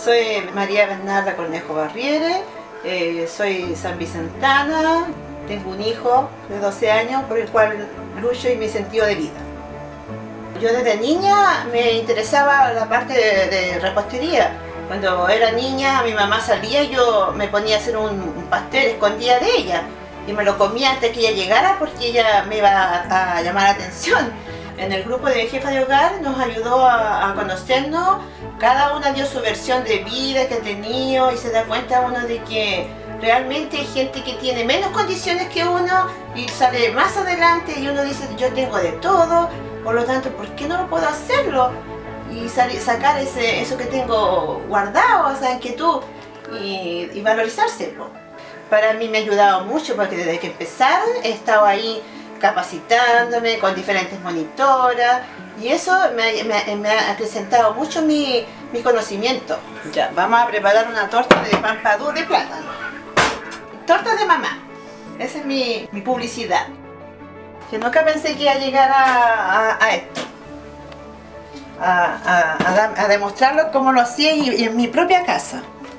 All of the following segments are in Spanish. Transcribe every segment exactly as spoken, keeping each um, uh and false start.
Soy María Bernarda Cornejo Barriere, eh, soy sanvicentana, tengo un hijo de doce años por el cual lucho y mi sentido de vida. Yo desde niña me interesaba la parte de, de repostería. Cuando era niña mi mamá salía y yo me ponía a hacer un, un pastel escondida de ella y me lo comía antes que ella llegara porque ella me iba a, a llamar la atención. En el grupo de jefa de hogar nos ayudó a, a conocernos, cada una dio su versión de vida que ha tenido y se da cuenta uno de que realmente hay gente que tiene menos condiciones que uno y sale más adelante y uno dice yo tengo de todo, por lo tanto ¿por qué no lo puedo hacerlo? Y sacar ese, eso que tengo guardado, esa inquietud y, y valorizarse. Para mí me ha ayudado mucho porque desde que empezaron he estado ahí capacitándome con diferentes monitoras y eso me, me, me ha acrecentado mucho mi, mi conocimiento. Ya, vamos a preparar una torta de pampadú de plátano. Tortas de mamá, esa es mi, mi publicidad. Yo nunca pensé que iba a llegar a, a, a esto. A, a, a, a demostrarlo como lo hacía y, y en mi propia casa.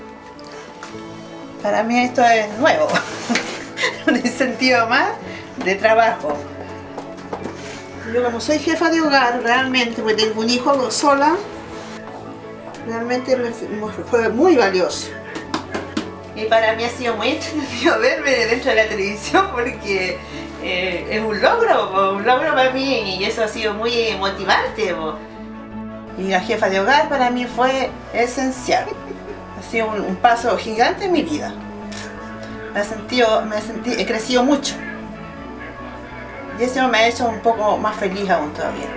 Para mí esto es nuevo, un incentivo más de trabajo. Yo como soy jefa de hogar realmente, porque tengo un hijo sola, realmente me fue muy valioso. Y para mí ha sido muy entretenido verme dentro de la televisión porque eh, es un logro, un logro para mí y eso ha sido muy motivante. Y la jefa de hogar para mí fue esencial. Ha sido un, un paso gigante en mi vida. Me he sentido, me he sentido, he crecido mucho. Y eso me ha hecho un poco más feliz aún todavía.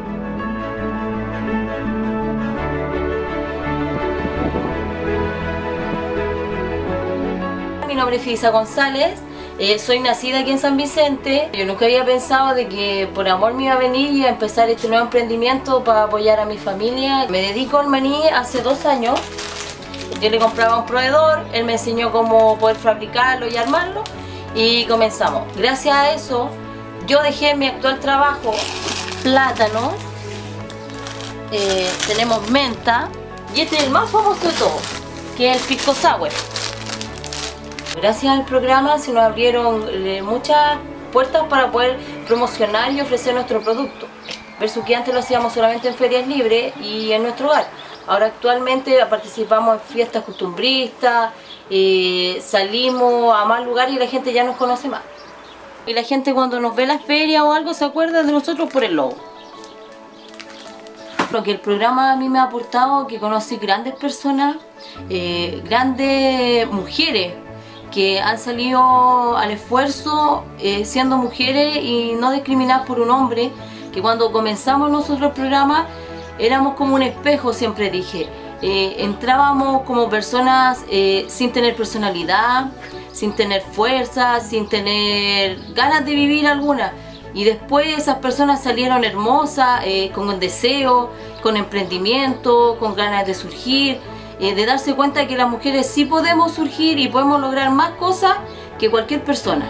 Mi nombre es Fisa González. Eh, soy nacida aquí en San Vicente. Yo nunca había pensado de que por amor me iba a venir y a empezar este nuevo emprendimiento para apoyar a mi familia. Me dedico al maní hace dos años. Yo le compraba a un proveedor, él me enseñó cómo poder fabricarlo y armarlo y comenzamos. Gracias a eso yo dejé mi actual trabajo, plátano, eh, tenemos menta y este es el más famoso de todos, que es el pisco sour. Gracias al programa se nos abrieron eh, muchas puertas para poder promocionar y ofrecer nuestro producto, versus que antes lo hacíamos solamente en ferias libres y en nuestro hogar. Ahora actualmente participamos en fiestas costumbristas, eh, salimos a más lugares y la gente ya nos conoce más. Y la gente cuando nos ve en las ferias o algo se acuerda de nosotros por el logo. Lo que el programa a mí me ha aportado es que conocí grandes personas, eh, grandes mujeres, que han salido al esfuerzo eh, siendo mujeres y no discriminadas por un hombre, que cuando comenzamos nosotros el programa éramos como un espejo, siempre dije. Eh, entrábamos como personas eh, sin tener personalidad, sin tener fuerza, sin tener ganas de vivir alguna. Y después esas personas salieron hermosas, eh, con deseo, con emprendimiento, con ganas de surgir. Eh, de darse cuenta de que las mujeres sí podemos surgir y podemos lograr más cosas que cualquier persona.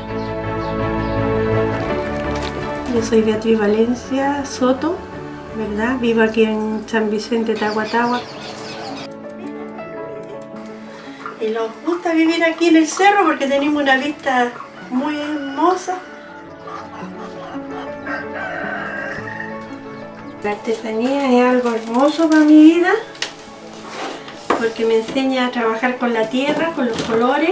Yo soy Beatriz Valencia Soto, ¿verdad? Vivo aquí en San Vicente, Tahuatahua. Y nos gusta vivir aquí en el cerro porque tenemos una vista muy hermosa. La artesanía es algo hermoso para mi vida, porque me enseña a trabajar con la tierra, con los colores,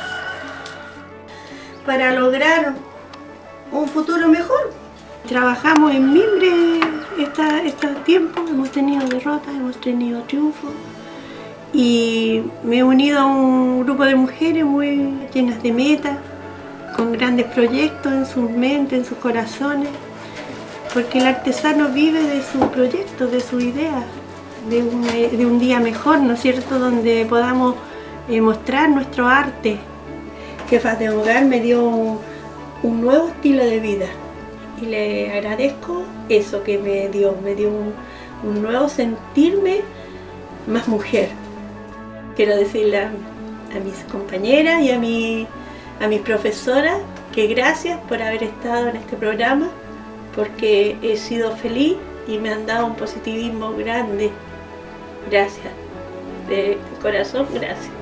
para lograr un futuro mejor. Trabajamos en mimbre esta, estos tiempos, hemos tenido derrotas, hemos tenido triunfos y me he unido a un grupo de mujeres muy llenas de metas, con grandes proyectos en sus mentes, en sus corazones, porque el artesano vive de sus proyectos, de sus ideas. De un, de un día mejor, ¿no es cierto?, donde podamos eh, mostrar nuestro arte. Jefas de Hogar me dio un, un nuevo estilo de vida y le agradezco eso que me dio, me dio un, un nuevo sentirme más mujer. Quiero decirle a, a mis compañeras y a, mi, a mis profesoras que gracias por haber estado en este programa, porque he sido feliz y me han dado un positivismo grande. Gracias. de corazón, gracias.